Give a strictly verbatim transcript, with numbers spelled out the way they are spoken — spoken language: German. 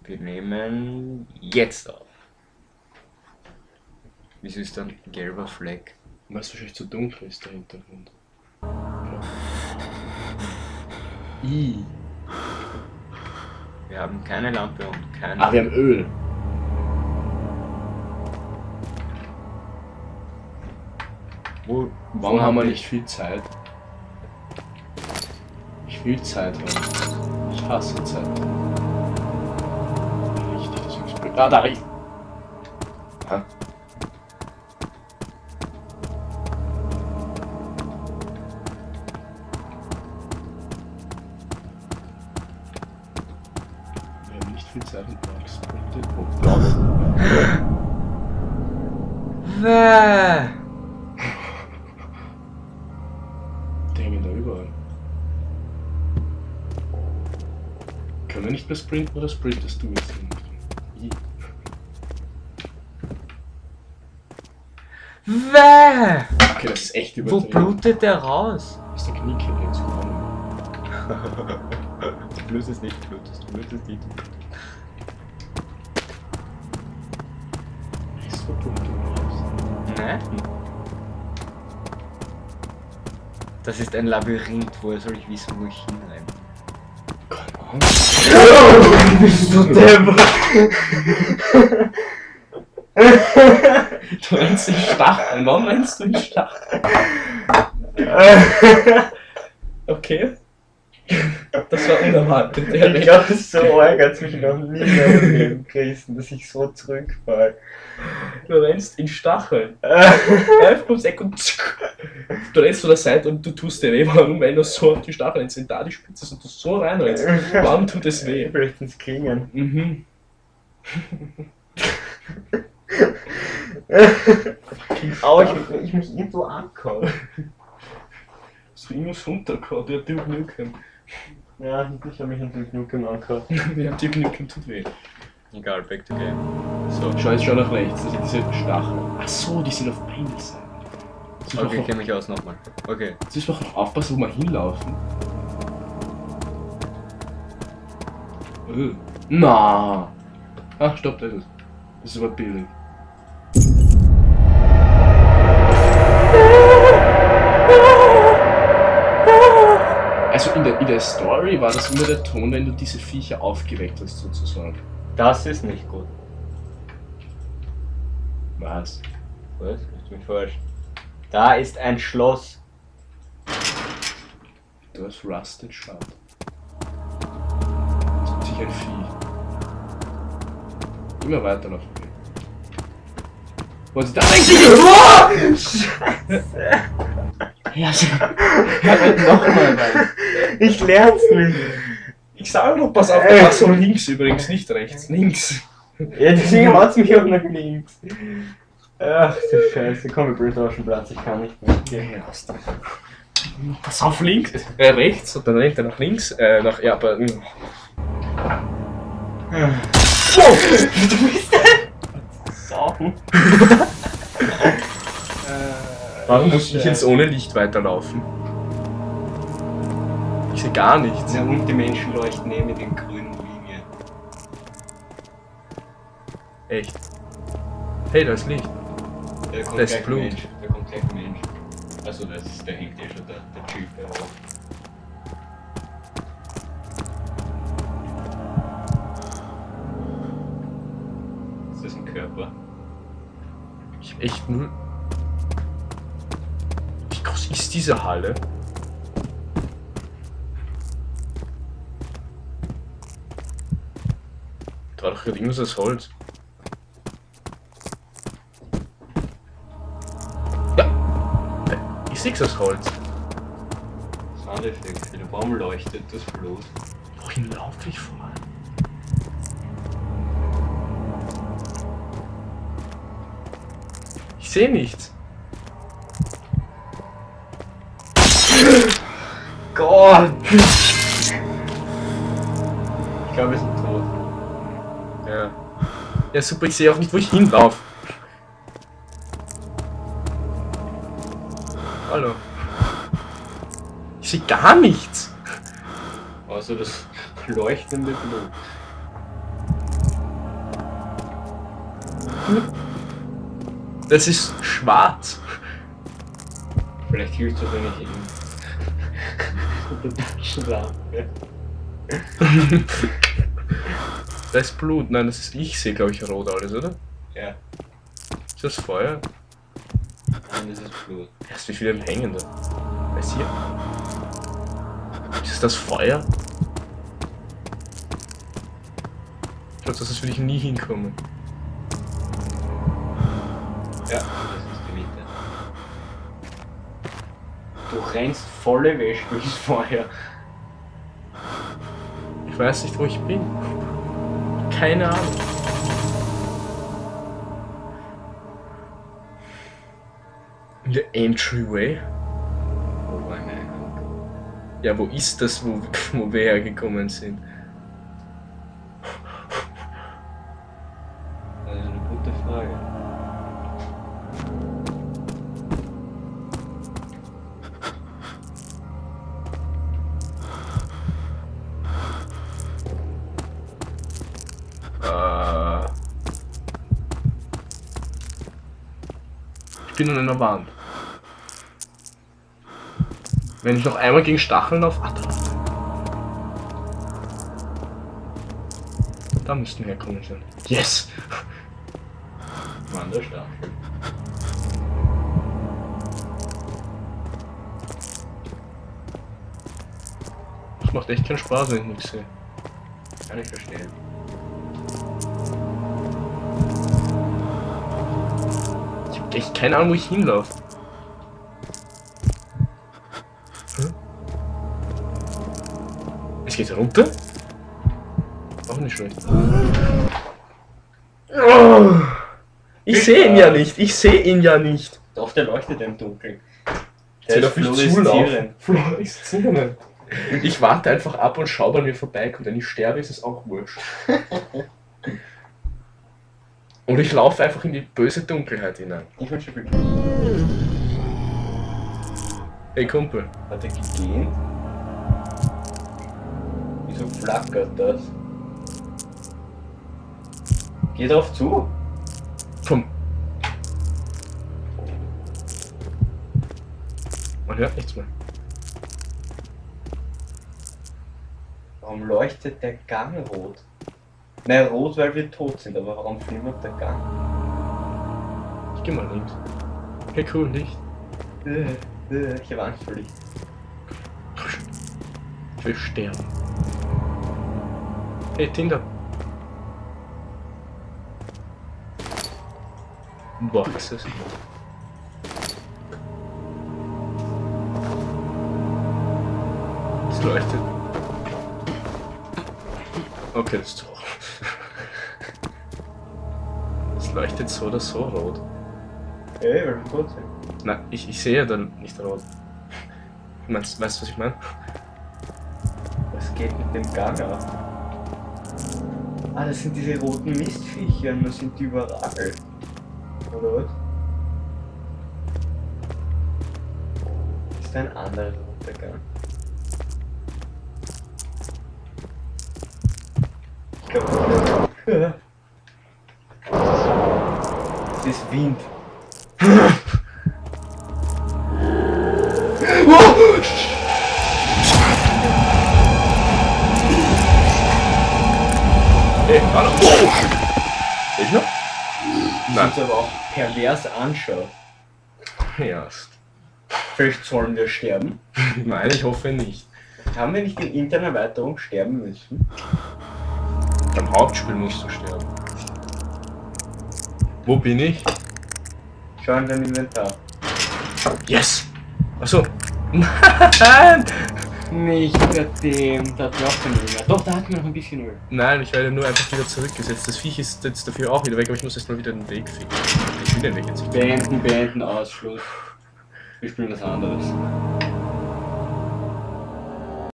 Wir nehmen jetzt auf. Wieso ist da ein gelber Fleck? Weil es wahrscheinlich zu dunkel ist, der Hintergrund. I. Wir haben keine Lampe und kein... Ah, wir haben Öl. Wo, Warum haben wir nicht viel Zeit? Ich will Zeit haben. Ich hasse Zeit. Richtig, das ist blöd. Ah, da rechts. Ha? Wir haben nicht viel Zeit und Max. Oh, blau. Bäh. Die hängen da überall. Können wir nicht mehr sprinten oder sprintest du jetzt nicht? Bäh. Okay, das ist echt Wo übertrieben. blutet der raus? Ist der Kniekehle jetzt gekommen? Du blutest nicht, du blutest, du blutest nicht. Ist so dumm, du raus. Nein. Das ist ein Labyrinth, woher soll ich wissen, wo ich hinrennen? Keine Ahnung. Bist du deppert? Du rennst in Stacheln. Warum rennst du in Stacheln? Okay. Das war unerwartet. Der Ich glaube, so ärgert mich noch nie mehr im Leben, Christen, dass ich so zurückfall. Du rennst in Stacheln. Einfach ums Eck und tschick. Du rennst von der Seite und du tust dir weh. Warum, wenn du so auf die Stacheln sind, da die Spitze ist und du so reinrennst? Warum tut es weh? Vielleicht ins Klingen. Mhm. Aber ich, ich mich irgendwo ankauen. So, ich muss runterkommen, der Duke Nukem. Ja, ich habe mich natürlich nur ankauen. Der Duke Nukem tut weh. Egal, back to game. So, Schau jetzt schon nach rechts, das sind diese Stacheln. Ach so, die sind auf beiden Seiten. Jetzt müssen okay, wir ich kenne mich aus nochmal. Okay. noch, jetzt müssen wir noch aufpassen, wo wir hinlaufen. Äh. Na. Ach, stopp, das ist es. Das ist aber billig. Also in der, in der Story war das immer der Ton, wenn du diese Viecher aufgeweckt hast, sozusagen. Das ist nicht gut. Was? Was? Hast du mich verarscht? Da ist ein Schloss. Du hast Rusted Shard. Das ist sicher ein Vieh. Immer weiterlaufen. Wollen Sie da Ja, so. Nochmal rein. Ich lern's nicht. Ich sage noch, pass auf, der war so links übrigens, nicht rechts. Links. Ja, deswegen hat's mich auch nach links. Ach du Scheiße, komm, wir blöd auf den Platz, ich kann nicht mehr. Ja, hast du. Pass auf, links, äh, rechts und dann rennt er nach links, äh, nach, ja, aber. Mh. Oh, du bist ein Sau. Warum muss ich jetzt ohne Licht weiterlaufen? Ich sehe gar nichts. Ja, und die Menschen leuchten eh mit den grünen Linien. Echt. Hey, da ist Licht. Da kommt Das ist gleich ein Blut. Mensch. Da kommt gleich ein Mensch. Also das ist, der hängt eh schon, der, der Typ. Der auch. Ist das ein Körper? Ich hab echt null. Wie groß ist diese Halle? Da war doch gerade irgendwas aus Holz. Ja! Ich seh's aus Holz. Soundeffekt, warum leuchtet das Blut? Wohin laufe ich vor allem? Ich sehe nichts. Gott! Ich glaube, wir sind tot. Ja. Ja, super, ich sehe auch nicht, wo ich hinlaufe. Hallo. Ich sehe gar nichts. Außer das leuchtende Blut. Das ist schwarz. Vielleicht hilft es, wenn ich ihn mit der Taschenlampe. Da ist Blut. Nein, das ist ich sehe, glaube ich, rot alles, oder? Ja. Ist das Feuer? Nein, das ist Blut. Erst wie viele hängen da? Weiß hier. Ist es das Feuer? Schaut, das will ich nie hinkommen. Ja, das ist die Mitte. Du rennst volle Wäsche durchs Feuer. Ich weiß nicht, wo ich bin. Keine Ahnung. In der Entryway? Oh mein Gott. Ja, wo ist das, wo, wo wir hergekommen sind? Das ist eine gute Frage. Äh, ich bin an einer Wand. Wenn ich noch einmal gegen Stacheln laufe. Ah, da. Da müssten wir herkommen sein. Yes! Wanderstaffel. Das macht echt keinen Spaß, wenn ich nichts sehe. Kann ich verstehen. Ich hab echt keine Ahnung, wo ich hinlaufe. Hm? Es geht runter? Auch nicht schlecht. Oh, ich sehe ihn ja nicht, ich sehe ihn ja nicht. Doch, der leuchtet im Dunkeln. Der Der ist ist fluoreszierend. fluoreszierend. Ich warte einfach ab und schaue, wann mir vorbeikommt. Wenn ich sterbe, ist es auch wurscht. Oder ich laufe einfach in die böse Dunkelheit hinein. Ich wünsche viel Hey Kumpel. Hat er gegeben? Wieso flackert das? Geh drauf zu. Komm. Man hört nichts mehr. Warum leuchtet der Gang rot? Nein, rot, weil wir tot sind, aber warum flimmert der Gang? Ich geh mal links. Hey cool, Licht. Äh, äh, Ich habe Angst vor Licht. Ich will sterben. Hey Tinder. Boxes. Es leuchtet. Okay, das ist so. Es leuchtet so oder so rot. Ey, weil wir tot sind. Nein, ich, ich sehe ja dann nicht rot. Meinst, weißt du, was ich meine? Was geht mit dem Gang ab? Ah, das sind diese roten Mistviecher und das sind die überall. Oder was? Ist da ein anderer roter Gang? Ich glaube, es ist Wind. Hey, hallo! Ich noch? Nein. Uns aber auch pervers anschaut. Ja. Vielleicht sollen wir sterben. Nein, ich hoffe nicht. Haben wir nicht in Internerweiterung sterben müssen? Beim Hauptspiel musst du sterben. Wo bin ich? Schau in dein Inventar. Yes! Achso. Nein! Nicht bei dem, da braucht man nicht mehr. Doch, da hatten wir noch ein bisschen Öl. Nein, ich werde nur einfach wieder zurückgesetzt. Das Viech ist jetzt dafür auch wieder weg, aber ich muss erst mal wieder den Weg finden. Ich will den Weg jetzt nicht. Beenden, beenden, Ausschluss. Wir spielen was anderes.